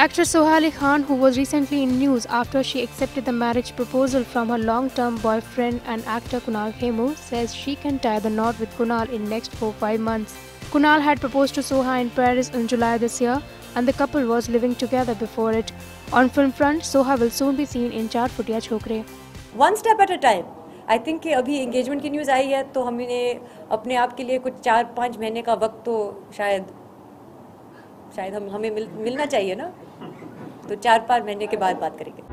Actress Soha Ali Khan, who was recently in news after she accepted the marriage proposal from her long-term boyfriend and actor Kunal Khemu, says she can tie the knot with Kunal in next 4-5 months. Kunal had proposed to Soha in Paris in July this year, and the couple was living together before it. On film front, Soha will soon be seen in Char Futiya Chhokre. One step at a time. I think कि अभी engagement की news आई है तो हमने अपने आप के लिए कुछ 4-5 महीने का वक्त तो शायद हमें मिलना चाहिए ना, तो 4-5 महीने के बाद बात करेंगे।